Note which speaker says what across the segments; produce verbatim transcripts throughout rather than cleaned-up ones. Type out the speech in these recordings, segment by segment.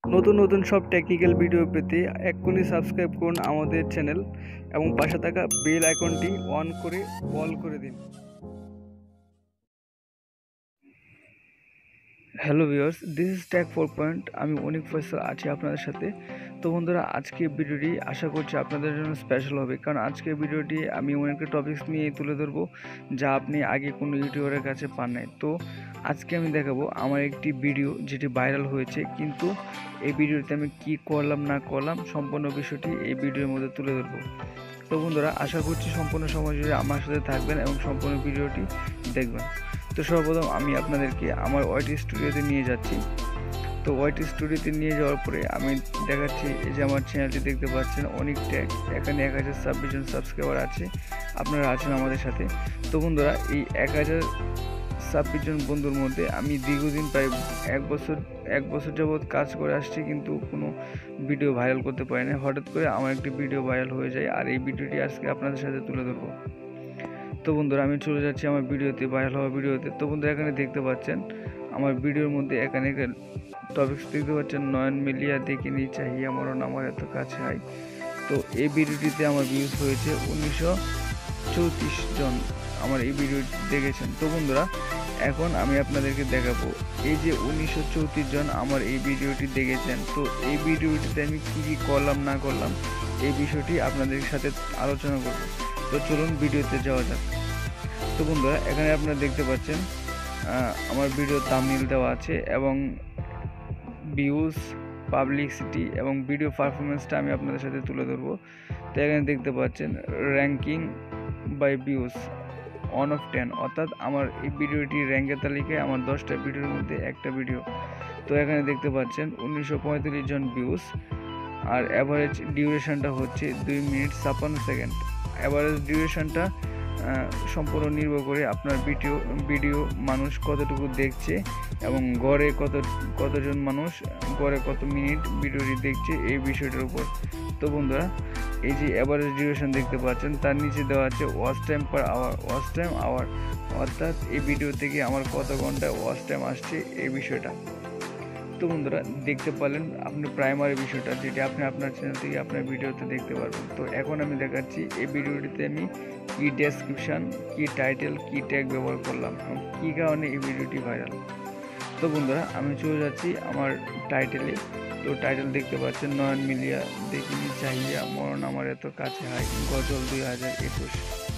Speaker 1: নতুন নতুন সব টেকনিক্যাল ভিডিও পেতে এক্ষুনি সাবস্ক্রাইব করুন আমাদের চ্যানেল এবং পাশে থাকা বেল আইকনটি অন করে অল করে দিন। Hello viewers, this is tech four point. আমি অনিক ফয়সাল আছি আপনাদের সাথে। তো বন্ধুরা, আজকে ভিডিওটি আশা করছি আপনাদের জন্য স্পেশাল হবে, কারণ আজকে ভিডিওটি আমি অনেকটা টপিকস নিয়ে তুলে ধরবো যা আপনি আগে কোনো ইউটিউবারের কাছে পান নাই। তো আজকে আমি দেখাবো আমার একটি ভিডিও যেটি ভাইরাল হয়েছে, কিন্তু এই ভিডিওতে আমি কি করলাম না করলাম সম্পূর্ণ বিষয়টি এই ভিডিওর মধ্যে তুলে ধরবো। তো বন্ধুরা, আশা করছি সম্পূর্ণ সময় জুড়ে আমার সাথে থাকবেন এবং সম্পূর্ণ ভিডিওটি দেখবেন। তো সর্বপ্রথম আমি আপনাদেরকে আমার ওয়াইটি স্টুডিওতে নিয়ে যাচ্ছি। তো ওয়াইটি স্টুডিওতে নিয়ে যাওয়ার পরে আমি দেখাচ্ছি, এই যে আমার চ্যানেলটি দেখতে পাচ্ছেন অনিক ট্যাগ। এখানে এক হাজার ছাব্বিশ জন সাবস্ক্রাইবার আছে, আপনারা আছেন আমাদের সাথে। তো বন্ধুরা, এই এক হাজার ছাব্বিশ জন বন্ধুর মধ্যে আমি দীর্ঘদিন প্রায় এক বছর এক বছর যাবৎ কাজ করে আসছি, কিন্তু কোনো ভিডিও ভাইরাল করতে পারি না। হঠাৎ করে আমার একটি ভিডিও ভাইরাল হয়ে যায়, আর এই ভিডিওটি আজকে আপনাদের সাথে তুলে ধরবো। তো বন্ধুরা, আমি চলে যাচ্ছি আমার ভিডিওতে, ভাইরাল হওয়া ভিডিওতে। তো বন্ধুরা, এখানে দেখতে পাচ্ছেন আমার ভিডিওর মধ্যে এখানে টপিকস দেখতে পাচ্ছেন, নয়ন মিলিয়া দেখিনি চাহিয়া মরণ আমার এত কাছে হয়। তো এই ভিডিওটিতে আমার ভিউজ হয়েছে উনিশশো চৌত্রিশ জন আমার এই ভিডিওটি দেখেছেন। তো বন্ধুরা, এখন আমি আপনাদেরকে দেখাবো এই যে উনিশশো চৌত্রিশ জন আমার এই ভিডিওটি দেখেছেন। তো এই ভিডিওটিতে আমি কী কী করলাম না করলাম এই বিষয়টি আপনাদের সাথে আলোচনা করব। তো চলুন ভিডিওতে যাওয়া যাক। তো বন্ধুরা, এখানে আপনারা দেখতে পাচ্ছেন আমার ভিডিও থাম্বনেল দেওয়া আছে এবং ভিউজ, পাবলিসিটি এবং ভিডিও পারফরমেন্সটা আমি আপনাদের সাথে তুলে ধরবো। তো এখানে দেখতে পাচ্ছেন ranking by views one of ten, অর্থাৎ আমার এই ভিডিওটি র্যাঙ্কের তালিকায় আমার দশটা ভিডিওর মধ্যে একটা ভিডিও। তো এখানে দেখতে পাচ্ছেন উনিশশো পঁয়ত্রিশ জন ভিউজ, আর অ্যাভারেজ ডিউরেশনটা হচ্ছে দুই মিনিট ছাপ্পান্ন সেকেন্ড। অ্যাভারেজ ডিউরেশনটা সম্পূর্ণ নির্ভর করে আপনার ভিডিও ভিডিও মানুষ কতটুকু দেখছে এবং গড়ে কত কতজন মানুষ গড়ে কত মিনিট ভিডিওটি দেখছে এই বিষয়টার উপর। তো বন্ধুরা, এই যে অ্যাভারেজ ডিউরেশন দেখতে পাচ্ছেন, তার নিচে দেওয়া আছে watch time per hour, watch time hour, অর্থাৎ এই ভিডিও থেকে আমার কত ঘন্টা ওয়াচ টাইম আসছে এই বিষয়টা। তো বন্ধুরা, দেখতে পারলেন আপনি প্রাইমারি বিষয়টা, যেটা আপনি আপনার চ্যানেল থেকে আপনার ভিডিওতে দেখতে পারবেন। তো এখন আমি দেখাচ্ছি এই ভিডিওটিতে আমি কি ডেসক্রিপশান, কি টাইটেল, কি ট্যাগ ব্যবহার করলাম এবং কী কারণে এই ভিডিওটি ভাইরাল। তো বন্ধুরা, আমি চলে যাচ্ছি আমার টাইটেলে। তো টাইটেল দেখতে পাচ্ছেন, নয়ন মিলিয়া দেখিনি চাহিয়া মরণ আমার এত কাছে হয়, গজল দুই হাজার একুশ।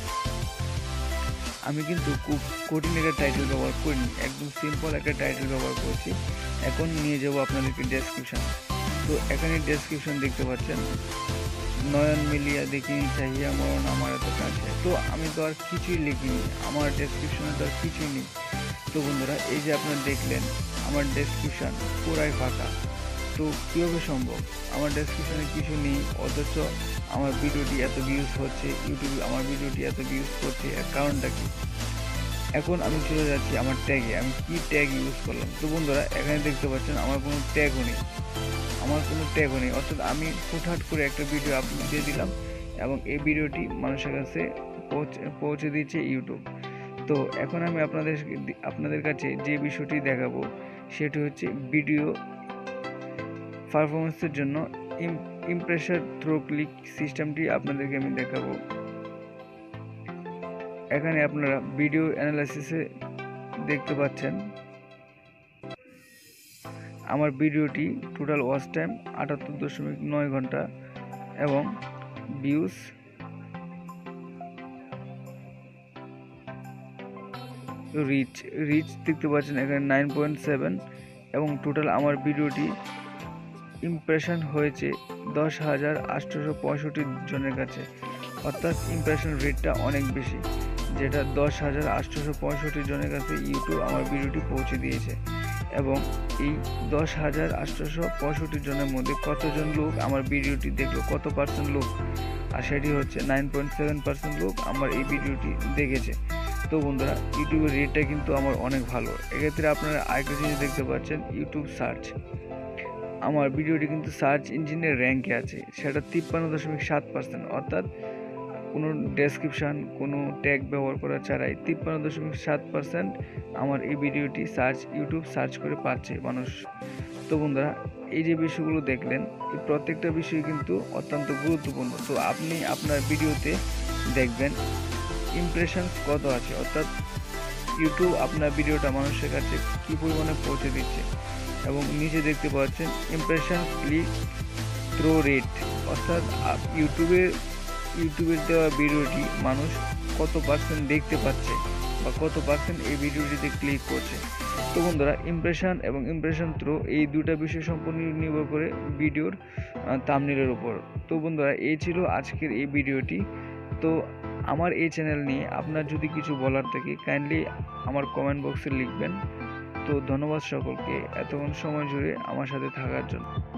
Speaker 1: আমি কিন্তু খুব কঠিন একটা টাইটেল ব্যবহার করিনি, একদম সিম্পল একটা টাইটেল ব্যবহার করেছি। এখন নিয়ে যাবো আপনাদেরকে ডেসক্রিপশান। তো এখানে ডেসক্রিপশান দেখতে পাচ্ছেন, নয়ন মিলিয়া দেখিনি চাহিয়া মরণ আমার এত কাছে। তো আমি তো আর কিছুই লিখিনি, আমার ডেসক্রিপশনে তো আর কিছুই নেই। তো বন্ধুরা, এই যে আপনারা দেখলেন আমার ডেসক্রিপশান পুরাই ফাঁকা। তো কীভাবে সম্ভব? আমার ডেসক্রিপশানে কিছু নেই, অথচ আমার ভিডিওটি এত ভিউজ হচ্ছে, ইউটিউবে আমার ভিডিওটি এত ভিউজ করছে, এর কারণটা কি? এখন আমি চলে যাচ্ছি আমার ট্যাগে, আমি কি ট্যাগ ইউজ করলাম। তো বন্ধুরা, এখানে দেখতে পাচ্ছেন আমার কোনো ট্যাগও নেই, আমার কোনো ট্যাগও নেই, অর্থাৎ আমি হুটহাট করে একটা ভিডিও আপলোড দিয়ে দিলাম এবং এই ভিডিওটি মানুষের কাছে পৌঁছে পৌঁছে দিচ্ছে ইউটিউব। তো এখন আমি আপনাদের আপনাদের কাছে যে বিষয়টি দেখাবো সেটি হচ্ছে ভিডিও পারফরমেন্সের জন্য ইমপ্রেশন থ্রো ক্লিক সিস্টেমটি আপনাদেরকে আমি দেখাবো। এখানে আপনারা ভিডিও অ্যানালাইসিসে দেখতে পাচ্ছেন আমার ভিডিওটি টোটাল ওয়াচ টাইম আটাত্তর দশমিক নয় ঘন্টা এবং ভিউজ রিচ রিচ দেখতে পাচ্ছেন এখানে নাইন পয়েন্ট সেভেন এবং টোটাল আমার ভিডিওটি ইমপ্রেশন হয়েছে দশ হাজার আটশোশো পঁয়ষট্টি জনের কাছে, অর্থাৎ ইমপ্রেশন রেটটা অনেক বেশি, যেটা দশ হাজার আটশোশো পঁয়ষট্টি জনের কাছে ইউটিউব আমার ভিডিওটি পৌঁছে দিয়েছে। এবং এই দশ হাজার আটশোশো পঁয়ষট্টি জনের মধ্যে কতজন লোক আমার ভিডিওটি দেখলো, কত পার্সেন্ট লোক, আর সেটি হচ্ছে নাইন পয়েন্ট সেভেন পার্সেন্ট লোক আমার এই ভিডিওটি দেখেছে। তো বন্ধুরা, ইউটিউবের রেটটা কিন্তু আমার অনেক ভালো। এক্ষেত্রে আপনারা আরেকটা জিনিস দেখতে পাচ্ছেন, ইউটিউব সার্চ, আমার ভিডিওটি কিন্তু সার্চ ইঞ্জিনের র্যাঙ্কে আছে, সেটা তিপ্পান্ন দশমিক সাত পার্সেন্ট, অর্থাৎ কোনো ডেসক্রিপশান, কোনো ট্যাগ ব্যবহার করা ছাড়াই তিপ্পান্ন দশমিক সাত পার্সেন্ট আমার এই ভিডিওটি সার্চ ইউটিউব সার্চ করে পাচ্ছে মানুষ। তো বন্ধুরা, এই যে বিষয়গুলো দেখলেন, এই প্রত্যেকটা বিষয় কিন্তু অত্যন্ত গুরুত্বপূর্ণ। তো আপনি আপনার ভিডিওতে দেখবেন ইমপ্রেশনস কত আছে, অর্থাৎ ইউটিউব আপনার ভিডিওটা মানুষের কাছে কী পরিমাণে পৌঁছে দিচ্ছে। এবং নিচে দেখতে পাচ্ছেন ইমপ্রেশন ক্লিক থ্রো রেট, অর্থাৎ ইউটিউবের ইউটিউবের দেওয়া ভিডিওটি মানুষ কত পার্সেন্ট দেখতে পাচ্ছে বা কত পার্সেন্ট এই ভিডিওটিতে ক্লিক করছে। তো বন্ধুরা, ইমপ্রেশন এবং ইমপ্রেশন থ্রো এই দুটা বিষয় সম্পূর্ণ নির্ভর করে ভিডিওর থাম্বনেইলের উপর। তো বন্ধুরা, এই ছিল আজকের এই ভিডিওটি। তো আমার এই চ্যানেল নিয়ে আপনার যদি কিছু বলার থাকে কাইন্ডলি আমার কমেন্ট বক্সে লিখবেন। তো ধন্যবাদ সকলকে এতক্ষণ সময় জুড়ে আমার সাথে থাকার জন্য।